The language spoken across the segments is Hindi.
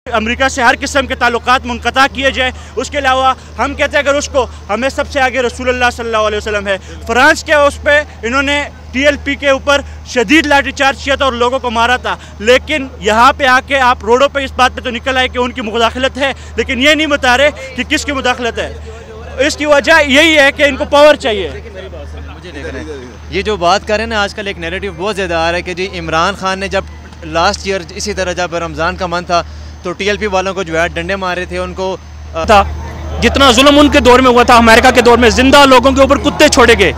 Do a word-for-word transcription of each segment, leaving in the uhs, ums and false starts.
अमेरिका से हर किस्म के ताल्लुकात मुनक़ता किए जाए। उसके अलावा हम कहते हैं अगर उसको, हमें सबसे आगे रसूलुल्लाह सल्लल्लाहु अलैहि वसल्लम है। फ्रांस के उस पर इन्होंने टी एल पी के ऊपर शदीद लाठीचार्ज किया था और लोगों को मारा था, लेकिन यहाँ पे आके आप रोडों पे इस बात पे तो निकल आए कि उनकी मुदाखलत है, लेकिन ये नहीं बता रहे कि किसकी मुदाखलत है। इसकी वजह यही है कि इनको पावर चाहिए। मुझे देख रहे हैं ये जो बात कर रहे हैं ना, आजकल एक नैरेटिव बहुत ज़्यादा आ रहा है कि जी इमरान खान ने जब लास्ट ईयर इसी तरह जब रमज़ान का मंथ था तो टी एल पी वालों को जो है डंडे मारे थे, उनको था जितना जुल्म उनके दौर में हुआ था, अमेरिका के दौर में जिंदा लोगों के ऊपर कुत्ते छोड़े गए,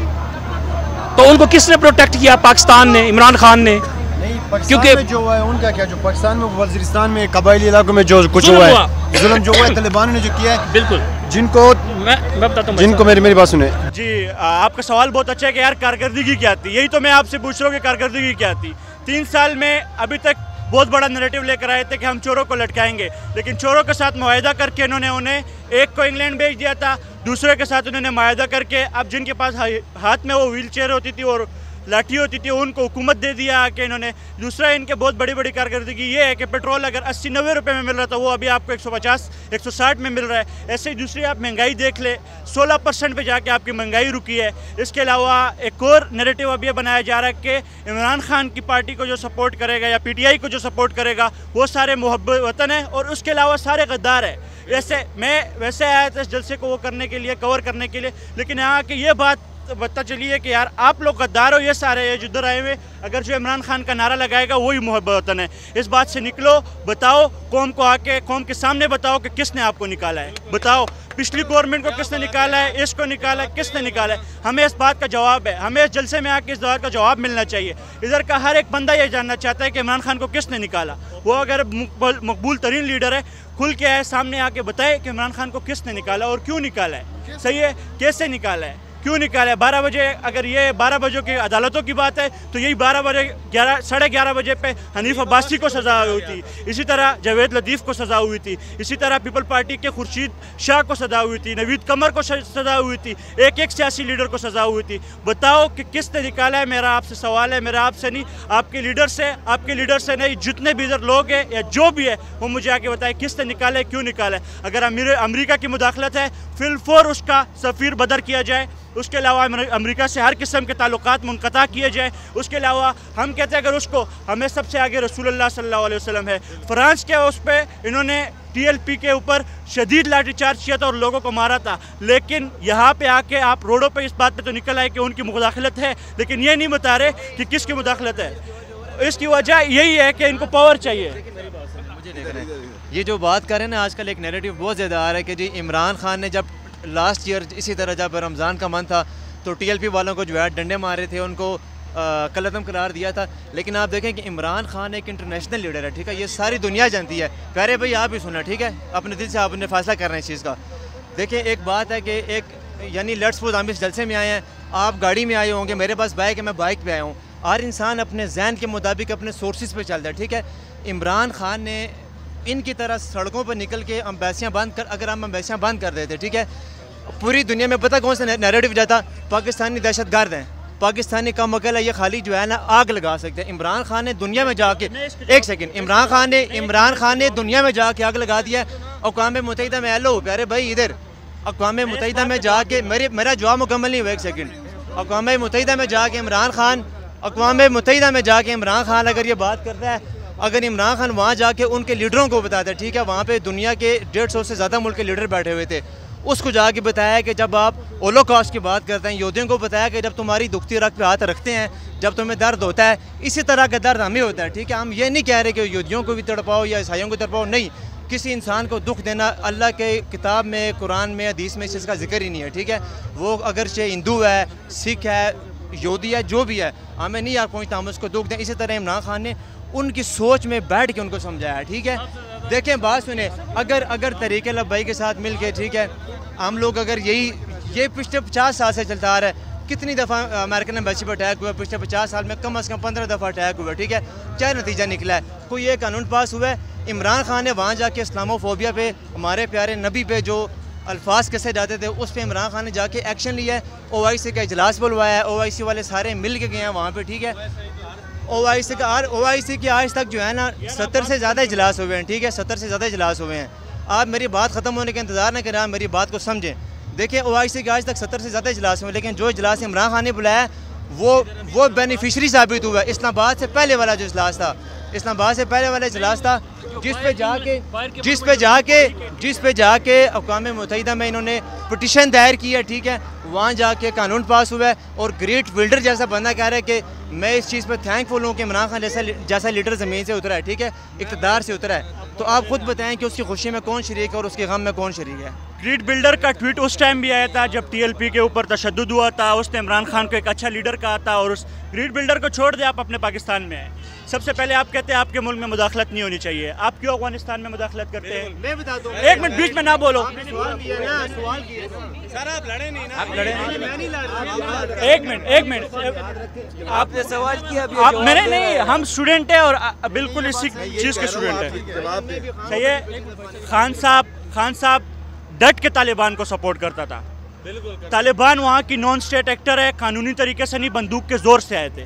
तो उनको किसने प्रोटेक्ट किया? पाकिस्तान ने, इमरान खान ने। क्योंकि जो हुआ है उनका क्या, जो पाकिस्तान में वजीरिस्तान में कबायली इलाकों में जो कुछ हुआ है, जुल्म जो हुआ है तालिबान ने जो किया है, बिल्कुल जिनको मैं मैं बताता हूं, जिनको मेरी मेरी बात सुने जी। आपका सवाल बहुत अच्छा है कि यार कारकर्दगी क्या थी, यही तो मैं आपसे पूछ रहा हूँ कि कारकर्दगी क्या थी। तीन साल में अभी तक बहुत बड़ा नैरेटिव लेकर आए थे कि हम चोरों को लटकाएंगे, लेकिन चोरों के साथ मुआहदा करके इन्होंने उन्हें एक को इंग्लैंड भेज दिया था, दूसरे के साथ उन्होंने मुआहदा करके अब जिनके पास हाथ में वो व्हील चेयर होती थी और लाठी होती थी उनको हुकूमत दे दिया कि इन्होंने। दूसरा इनके बहुत बड़ी बड़ी कारकर्दगी ये है कि पेट्रोल अगर अस्सी नब्बे रुपये में मिल रहा था वो अभी आपको एक सौ पचास एक सौ साठ में मिल रहा है। ऐसे ही दूसरी आप महंगाई देख ले, सोलह परसेंट पे जाके आपकी महंगाई रुकी है। इसके अलावा एक और नैरेटिव अब ये बनाया जा रहा है कि इमरान खान की पार्टी को जो सपोर्ट करेगा या पी टी आई को जो सपोर्ट करेगा वो सारे मुहब्बत वतन है और उसके अलावा सारे गद्दार है। वैसे मैं वैसे आया था इस जलसे को वो करने के लिए, कवर करने के लिए, लेकिन यहाँ की ये बात पता चली है कि यार आप लोग गद्दार हो, ये सारे ये जिधर आए हुए, अगर जो इमरान खान का नारा लगाएगा वही मुहब्बत वतन है। इस बात से निकलो, बताओ कौम को आके, कौम के सामने बताओ कि किसने आपको निकाला है, बताओ पिछली गवर्नमेंट को किसने निकाला है, इसको निकाला है, किसने निकाला है। हमें इस बात का जवाब है, हमें इस जलसे में आके इस बात का जवाब मिलना चाहिए। इधर का हर एक बंदा ये जानना चाहता है कि इमरान खान को किसने निकाला। वो अगर मकबूल तरीन लीडर है, खुल के आए, सामने आके बताए कि इमरान खान को किसने निकाला और क्यों निकाला है, सही है, कैसे निकाला है, क्यों निकाला है। बारह बजे अगर ये बारह बजे की अदालतों की बात है तो यही बारह बजे ग्यारह साढ़े ग्यारह बजे पे हनीफ अब्बासी को सज़ा हुई थी, इसी तरह जावेद लतीफ़ को सज़ा हुई थी, इसी तरह पीपल पार्टी के खुर्शीद शाह को सज़ा हुई थी, नवीद कमर को सज़ा हुई थी, एक एक सियासी लीडर को सज़ा हुई थी। बताओ कि किसने निकाला है। मेरा आपसे सवाल है, मेरा आपसे नहीं, आपके लीडर से, आपके लीडर से नहीं, जितने भी इधर लोग हैं या जो भी है वो मुझे आके बताए किसने निकाला है, क्यों निकाला है। अगर अमेरिका की मुदाखलत है फिलफौर उसका सफ़ीर बदर किया जाए, उसके अलावा अमेरिका से हर किस्म के ताल्लुकात मुनक़ता किए जाए। उसके अलावा हम कहते हैं अगर उसको, हमें सबसे आगे रसूलुल्लाह सल्लल्लाहु अलैहि वसल्लम है। फ्रांस के उस पर इन्होंने टी एल पी के ऊपर शदीद लाठीचार्ज किया था और लोगों को मारा था, लेकिन यहाँ पे आके आप रोडों पे इस बात पे तो निकल आए कि उनकी मुदाखलत है, लेकिन ये नहीं बता रहे कि किसकी मुदाखलत है। इसकी वजह यही है कि इनको पावर चाहिए। मुझे देख रहे हैं ये जो बात कर रहे हैं ना, आजकल एक नैरेटिव बहुत ज़्यादा आ रहा है कि जी इमरान खान ने जब लास्ट ईयर इसी तरह जब रमज़ान का मंथ था तो टी एल पी वालों को जो है डंडे मारे थे, उनको कलअदम करार दिया था। लेकिन आप देखें कि इमरान खान एक इंटरनेशनल लीडर है, ठीक है, ये सारी दुनिया जानती है। प्यारे भाई आप भी सुना, ठीक है, अपने दिल से आपने फैसला करना है इस चीज़ का। देखिए एक बात है कि एक यानी लेट्स सपोज हम इस जलसे में आए हैं, आप गाड़ी में आए होंगे, मेरे पास बाइक है, मैं बाइक पे आया हूँ। हर इंसान अपने जहन के मुताबिक अपने सोर्सेज पे चलता है, ठीक है। इमरान खान ने इनकी तरह सड़कों पर निकल के एम्बेसियाँ बंद कर, अगर हम एम्बेसियाँ बंद कर देते, ठीक है, पूरी दुनिया में पता कौन सा नैरेटिव जाता, पाकिस्तानी दहशतगर्द हैं, पाकिस्तानी कम अकल है, ये खाली जो है ना आग लगा सकते हैं। इमरान खान ने दुनिया में जाके, एक सेकंड, इमरान खान ने इमरान खान ने दुनिया में जाके आग लगा दिया। अक़वाम मुत्तहिदा में, हेलो प्यारे भाई इधर, अक़वाम मुत्तहिदा में जाके, मेरे मेरा जवाब मुकम्मल नहीं हुआ, एक सेकंड। अक़वाम मुत्तहिदा में जाके इमरान खान अक़वाम मुत्तहिदा में जाके इमरान खान अगर ये बात करता है, अगर इमरान खान वहाँ जाके उनके लीडरों को बताता है, ठीक है, वहाँ पे दुनिया के डेढ़ सौ से ज़्यादा मुल्क के लीडर बैठे हुए थे, उसको जाके बताया कि जब आप होलोकॉस्ट की बात करते हैं, यहूदियों को बताया कि जब तुम्हारी दुखती रग पे हाथ रखते हैं, जब तुम्हें दर्द होता है, इसी तरह का दर्द हमें होता है, ठीक है। हम ये नहीं कह रहे कि यहूदियों को भी तड़पाओ या ईसाइयों को तड़पाओ, नहीं, किसी इंसान को दुख देना अल्लाह के किताब में, कुरान में, हदीस में इस चीज़ का जिक्र ही नहीं है, ठीक है। वो अगर से हिंदू है, सिख है, यहूदी है, जो भी है, हमें नहीं यार पहुँचता हम उसको दुख दें। इसी तरह इमरान खान ने उनकी सोच में बैठ के उनको समझाया, ठीक है। देखें बात सुने, अगर अगर तरीके लब्बाई के साथ मिल के, ठीक है, हम लोग अगर यही ये पिछले पचास साल से चलता आ रहा है, कितनी दफ़ा अमेरिकन एम्बेसी पर अटैक हुआ पिछले पचास साल में, कम अज़ कम पंद्रह दफ़ा अटैक हुआ, ठीक है। क्या नतीजा निकला है? कोई ये कानून पास हुआ है? इमरान खान ने वहाँ जाके इस्लामोफोबिया पे, हमारे प्यारे नबी पे जो अल्फाज कैसे जाते थे, उस पर इमरान खान ने जाके एक्शन लिया है। ओ आई सी का इजलास बुलवाया है, ओ आई सी वाले सारे मिल के गए हैं वहाँ पे, ठीक है। ओ आई सी का ओ आई सी के आज तक जो है ना सत्तर से ज़्यादा इजलास हुए हैं, ठीक है, सत्तर से ज़्यादा इजलास हुए हैं। आप मेरी बात ख़त्म होने का इंतज़ार न करें, आप मेरी बात को समझें। देखिए ओ आई सी के आज तक सत्तर से ज़्यादा इजलास हुए, लेकिन जो इजलास इमरान खान ने बुलाया वो वो बेनिफिशरी साबित हुआ। इस्लामाबाद से पहले वाला जो इजलास था, इस्लामाबाद से पहले वाला इजलास था जिस पे जाके जिस पे जाके जिस पे जाके अक़वाम मुत्तहिदा में इन्होंने पिटिशन दायर की है, ठीक है, वहाँ जाके कानून पास हुआ है। और ग्रेट बिल्डर जैसा बंदा कह रहा है कि मैं इस चीज़ पर थैंकफुल हूँ कि इमरान खान जैसा जैसा लीडर ज़मीन से उतरा है, ठीक है, इक़्तिदार से उतरा है। तो आप खुद बताएं कि उसकी खुशी में कौन शरीक है और उसके गम में कौन शरीक है। ग्रेट बिल्डर का ट्वीट उस टाइम भी आया था जब टीएलपी के ऊपर तशद्दुद हुआ था, उसने इमरान खान को एक अच्छा लीडर कहा था। और उस ग्रेट बिल्डर को छोड़ दे, आप अपने पाकिस्तान में हैं। सबसे पहले आप कहते हैं आपके मुल्क में मुदाखलत नहीं होनी चाहिए, आप क्यों अफगानिस्तान में मुदाखलत करते हैं? मैं बता दूं, एक मिनट बीच में ना बोलो, सवाल किया ना, सवाल किया सर, आप लड़े नहीं ना, आप लड़े नहीं, मैं नहीं लड़ रहा। एक मिनट एक मिनट आपने सवाल किया, आप मैंने नहीं, हम स्टूडेंट हैं और बिल्कुल इसी चीज़ के स्टूडेंट हैं, सही है। खान साहब खान साहब डट के तालिबान को सपोर्ट करता था। तालिबान वहाँ की नॉन स्टेट एक्टर है, कानूनी तरीके से नहीं, बंदूक के जोर से आए थे।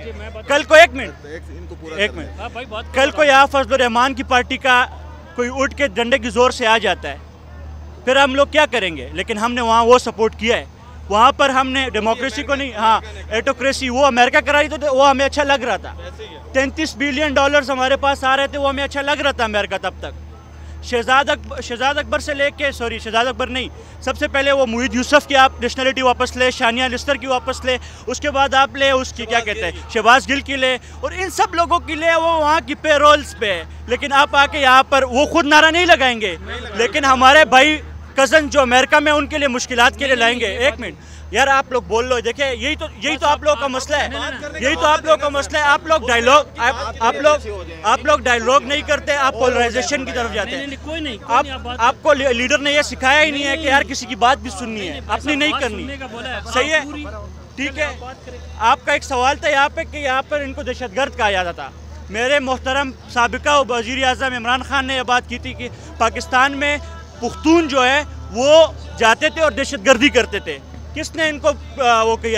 कल को एक मिनट एक मिनट कल को यहाँ फजल रहमान की पार्टी का कोई उठ के डंडे की जोर से आ जाता है, फिर हम लोग क्या करेंगे? लेकिन हमने वहाँ वो सपोर्ट किया है, वहाँ पर हमने डेमोक्रेसी को नहीं, हाँ एटोक्रेसी वो अमेरिका करा रही तो वो हमें अच्छा लग रहा था। तैंतीस बिलियन डॉलर्स हमारे पास आ रहे थे, वो हमें अच्छा लग रहा था अमेरिका तब तक। शहजाद अकबर शहजाद अकबर से लेके सॉरी शहजाद अकबर नहीं, सबसे पहले वो मुईद यूसुफ की आप नेशनलिटी वापस ले, शानिया लिस्टर की वापस ले, उसके बाद आप ले उसकी क्या कहते हैं शहबाज गिल की ले, और इन सब लोगों की ले, वो वहाँ की पे रोल्स पे है। लेकिन आप आके यहाँ पर वो खुद नारा नहीं लगाएंगे, लेकिन हमारे भाई कज़न जो अमेरिका में उनके लिए मुश्किलात के लिए लाएंगे। एक मिनट यार, आप लोग बोल लो, देखिए यही तो यही तो आप लोगों का मसला है, यही तो आप लोगों का मसला है। आप लोग डायलॉग आप आप लोग आप लोग डायलॉग नहीं करते, आप पोलराइजेशन की तरफ जाते हैं। कोई नहीं, आप आपको लीडर ने ये सिखाया ही नहीं है कि यार किसी की बात भी सुननी है, अपनी नहीं करनी, सही है, ठीक है। आपका एक सवाल था यहाँ पे कि यहाँ पर इनको दहशतगर्द कहा जाता था। मेरे मोहतरम साबिका वज़ीर आज़म इमरान खान ने यह बात की थी कि पाकिस्तान में पुख्तून जो है वो जाते थे और दहशतगर्दी करते थे। किसने इनको वो किया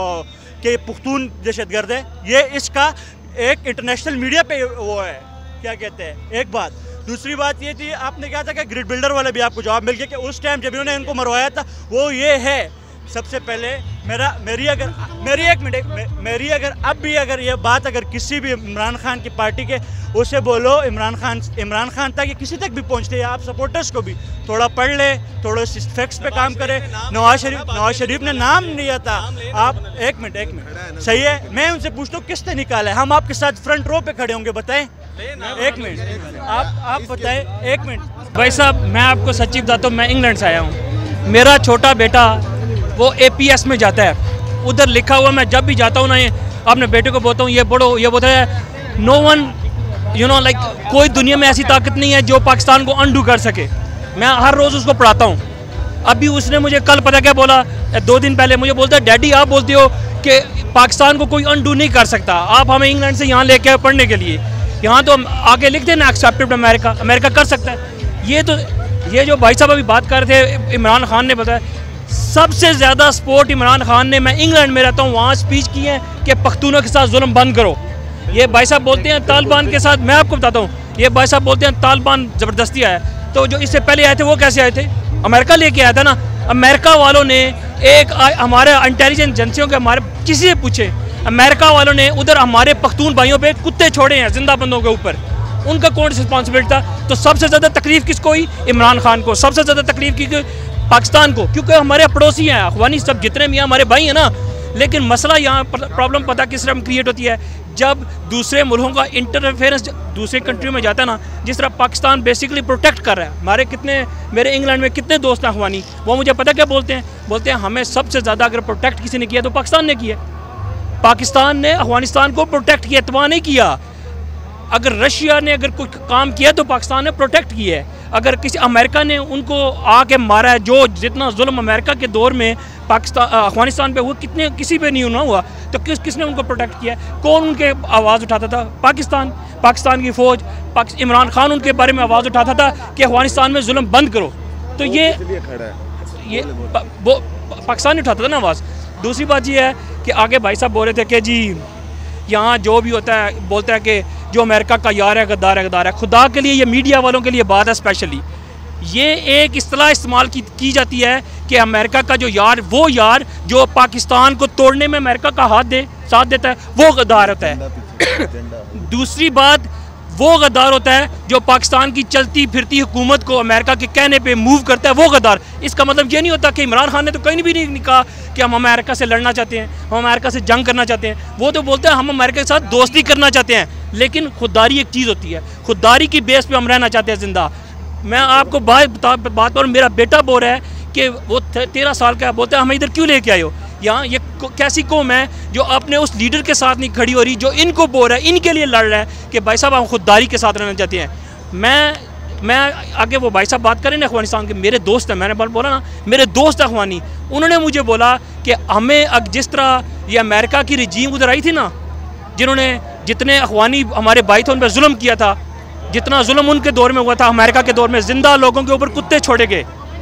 कि पुख्तून दहशतगर्द है? ये इसका एक इंटरनेशनल मीडिया पे वो है, क्या कहते हैं, एक बात। दूसरी बात ये थी, आपने कहा था कि ग्रिड बिल्डर वाले भी आपको जवाब मिल गया कि उस टाइम जब इन्होंने इनको मरवाया था वो ये है। सबसे पहले मेरा मेरी अगर मेरी एक मिनट मेरी अगर अब भी अगर ये बात अगर किसी भी इमरान खान की पार्टी के उसे बोलो इमरान खान इमरान खान तक किसी तक भी पहुंचते हैं, आप सपोर्टर्स को भी थोड़ा पढ़ ले, थोड़ा फैक्ट्स पे काम करे। नवाज शरीफ नवाज शरीफ ने नाम लिया था, आप एक मिनट एक मिनट सही है, मैं उनसे पूछता हूँ किसने निकाला है? हम आपके साथ फ्रंट रो पे खड़े होंगे, बताएं। एक मिनट आप आप बताएं, एक मिनट। भाई साहब मैं आपको सच्ची बताता हूँ, मैं इंग्लैंड से आया हूँ, मेरा छोटा बेटा वो ए पी एस में जाता है, उधर लिखा हुआ, मैं जब भी जाता हूँ ना ये अपने बेटे को बोलता हूँ ये पढ़ो, ये बोलता है no one you know like कोई दुनिया में ऐसी ताकत नहीं है जो पाकिस्तान को अनडू कर सके। मैं हर रोज़ उसको पढ़ाता हूँ। अभी उसने मुझे कल पता क्या बोला, दो दिन पहले मुझे बोलता है डैडी आप बोलते हो कि पाकिस्तान को कोई अनडू नहीं कर सकता, आप हमें इंग्लैंड से यहाँ लेके आए पढ़ने के लिए, यहाँ तो आगे लिखते हैं ना एक्सेप्टेड अमेरिका, अमेरिका कर सकता है। ये तो ये जो भाई साहब अभी बात कर रहे थे इमरान खान ने बताया, सबसे ज़्यादा सपोर्ट इमरान खान ने, मैं इंग्लैंड में रहता हूँ, वहाँ स्पीच की है कि पख्तूनों के साथ जुल्म बंद करो। ये भाई साहब बोलते हैं तालिबान के साथ, मैं आपको बताता हूँ, ये भाई साहब बोलते हैं तालिबान ज़बरदस्ती आया, तो जो इससे पहले आए थे वो कैसे आए थे? अमेरिका लेके आया था ना। अमेरिका वालों ने एक हमारे इंटेलिजेंस एजेंसियों के हमारे किसी से पूछे, अमेरिका वालों ने उधर हमारे पख्तून भाइयों पे कुत्ते छोड़े हैं जिंदा बंदों के ऊपर, उनका कौन रिस्पॉन्सिबिलिटी था? तो सबसे ज़्यादा तकलीफ किसको हुई? इमरान खान को। सबसे ज़्यादा तकलीफ की पाकिस्तान को, क्योंकि हमारे पड़ोसी हैं, अफगानी सब जितने भी हमारे भाई हैं ना। लेकिन मसला यहाँ प्रॉब्लम पता किस तरह क्रिएट होती है, जब दूसरे मुल्कों का इंटरफेरेंस दूसरे कंट्री में जाता है ना, जिस तरह पाकिस्तान बेसिकली प्रोटेक्ट कर रहा है। हमारे कितने मेरे इंग्लैंड में कितने दोस्त हैं अफगानी, वो मुझे पता क्या बोलते हैं, बोलते हैं हमें सबसे ज़्यादा अगर प्रोटेक्ट किसी ने किया तो पाकिस्तान ने किया। पाकिस्तान ने अफगानिस्तान को प्रोटेक्ट किया, तबाह नहीं किया। अगर रशिया ने अगर कुछ काम किया तो पाकिस्तान ने प्रोटेक्ट किया है। अगर किसी अमेरिका ने उनको आके मारा है, जो जितना जुल्म अमेरिका के दौर में पाकिस्तान अफगानिस्तान पे हुआ, कितने किसी पे नहीं हुआ, तो किस किसने उनको प्रोटेक्ट किया? कौन उनके आवाज़ उठाता था? पाकिस्तान, पाकिस्तान की फ़ौज, पाक, इमरान खान उनके बारे में आवाज़ उठाता था कि अफगानिस्तान में जुल्म बंद करो। तो ये ये वो पाकिस्तान ने उठाता था ना आवाज़। दूसरी बात ये है कि आगे भाई साहब बोल रहे थे कि जी यहाँ जो भी होता है बोलता है कि जो अमेरिका का यार है गद्दार है गद्दार है। खुदा के लिए ये मीडिया वालों के लिए बात है स्पेशली, ये एक इस्तेलाह इस्तेमाल की, की जाती है कि अमेरिका का जो यार, वो यार जो पाकिस्तान को तोड़ने में अमेरिका का हाथ दे साथ देता है, वो गद्दार होता है। दूसरी बात, वो गद्दार होता है जो पाकिस्तान की चलती फिरती हुकूमत को अमेरिका के कहने पे मूव करता है, वो गद्दार। इसका मतलब ये नहीं होता कि इमरान खान ने तो कहीं भी नहीं कहा कि हम अमेरिका से लड़ना चाहते हैं, हम अमेरिका से जंग करना चाहते हैं। वो तो बोलते हैं हम अमेरिका के साथ दोस्ती करना चाहते हैं। लेकिन खुददारी एक चीज़ होती है, खुददारी की बेस पे हम रहना चाहते हैं ज़िंदा। मैं आपको बात बता बात और मेरा बेटा बोल रहा है कि वो तेरह साल का बोलता है हमें इधर क्यों लेके आए हो, यहाँ ये कैसी कौम है जो अपने उस लीडर के साथ नहीं खड़ी हो रही, जो इनको बोल रहा है, इनके लिए लड़ रहा है कि भाई साहब हम खुददारी के साथ रहना चाहते हैं। मैं मैं आगे वो भाई साहब बात करें ना अफगानिस्तान के, मेरे दोस्त हैं, मैंने बोला ना मेरे दोस्त अफगानी, उन्होंने मुझे बोला कि हमें अब जिस तरह ये अमेरिका की रजीम उधर आई थी ना, जिन्होंने जितने अफगानी हमारे भाई थे उन पर जुल्म किया था, जितना जुल्म उनके दौर में हुआ था, अमेरिका के दौर में जिंदा लोगों के ऊपर कुत्ते छोड़े गए,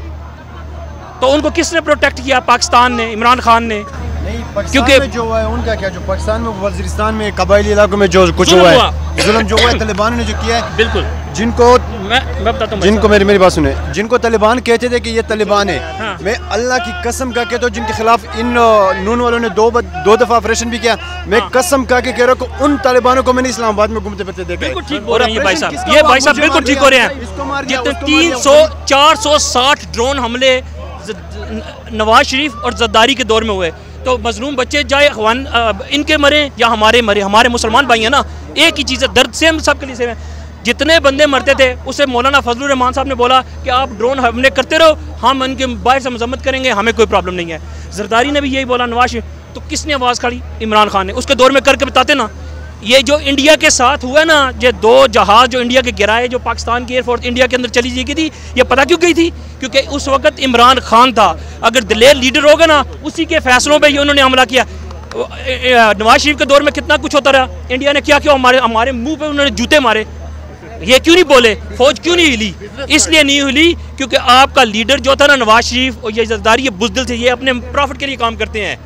तो उनको किसने प्रोटेक्ट किया? पाकिस्तान ने, इमरान खान ने। नहीं, क्योंकि जो हुआ है उनका क्या, जो पाकिस्तान में वजीरिस्तान में कबायली इलाकों में जो कुछ हुआ है, जुल्म जो हुआ है तालिबान ने जो किया है, बिल्कुल, जिनको मैं मैं बताता हूं, जिनको मेरी मेरी बात सुने, जिनको तालिबान कहते थे कि ये तालिबान है, हाँ। मैं अल्लाह की कसम का कहता हूँ जिनके खिलाफ इन नून वालों ने दो दो दफा ऑपरेशन भी किया, मैं हाँ। कसम का के कह रहा हूँ उन तालिबानों को मैंने इस्लामाबाद में घूमते फिरते देखा। बिल्कुल ठीक हो रहे हैं ये भाई साहब, ये भाई साहब बिल्कुल ठीक हो रहे हैं। जितने तीन सौ चार सौ साठ ड्रोन हमले नवाज शरीफ और जद्दारी के दौर में हुए, तो मजलूम बच्चे चाहे अखवान इनके मरे या हमारे मरे, हमारे मुसलमान भाई हैं ना, एक ही चीज़ है, दर्द सेम सब के लिए सेम है। जितने बंदे मरते थे उसे मौलाना फजलुर रहमान साहब ने बोला कि आप ड्रोन हमले करते रहो, हम उनके बाहर से मजम्मत करेंगे, हमें कोई प्रॉब्लम नहीं है। जरदारी ने भी यही बोला, नवाज शरीफ, तो किसने आवाज़ खड़ी? इमरान खान ने। उसके दौर में करके बताते ना, ये जो इंडिया के साथ हुआ ना, ये दो जहाज़ जो इंडिया के गिराए, जो पाकिस्तान की एयरफोर्स इंडिया के अंदर चली गई थी, ये पता क्यों गई थी? क्योंकि उस वक्त इमरान खान था। अगर दिलेर लीडर होगा ना, उसी के फैसलों पे ये उन्होंने हमला किया। नवाज शरीफ के दौर में कितना कुछ होता रहा, इंडिया ने क्या किया? हमारे हमारे मुंह पे उन्होंने जूते मारे। ये क्यों नहीं बोले? फौज क्यों नहीं हिली? इसलिए नहीं हिली क्योंकि आपका लीडर जो था ना नवाज शरीफ और ये जरदारी, ये बुज़दिल थे, ये अपने प्रॉफिट के लिए काम करते हैं।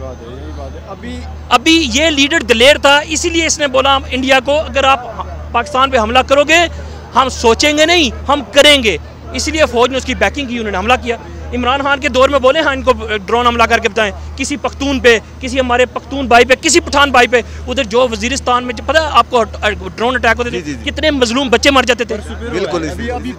अभी अभी ये लीडर दिलेर था, इसीलिए इसने बोला हम इंडिया को, अगर आप पाकिस्तान पे हमला करोगे हम सोचेंगे नहीं, हम करेंगे। इसलिए फौज ने उसकी बैकिंग की, उन्होंने हमला किया। इमरान खान के दौर में बोले हाँ इनको ड्रोन हमला करके बताएं, किसी पख्तून पे, किसी हमारे पख्तून भाई पे, किसी पठान भाई पे, उधर जो वजीरिस्तान में पता है आपको ड्रोन अटैक होते थे, कितने मजलूम बच्चे मर जाते थे। बिल्कुल।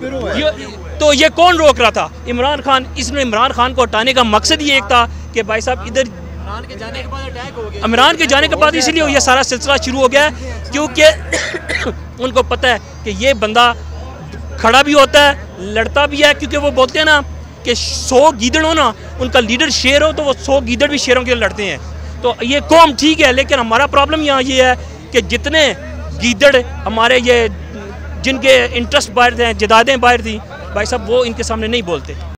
तो ये कौन रोक रहा था? इमरान खान। इसमें इमरान खान को हटाने का मकसद ये एक था कि भाई साहब इधर इमरान के जाने के बाद अटैक हो गया। इमरान के जाने के बाद इसीलिए ये सारा सिलसिला शुरू हो गया, क्योंकि उनको पता है कि ये बंदा खड़ा भी होता है, लड़ता भी है, क्योंकि वो बोलते हैं ना कि सौ गीदड़ हो ना, उनका लीडर शेर हो, तो वो सौ गीदड़ भी शेरों के लिए लड़ते हैं। तो ये कौम ठीक है, लेकिन हमारा प्रॉब्लम यहाँ ये है कि जितने गीदड़ हमारे ये जिनके इंटरेस्ट बाहर थे, जदादें बाहर थी, भाई साहब वो इनके सामने नहीं बोलते।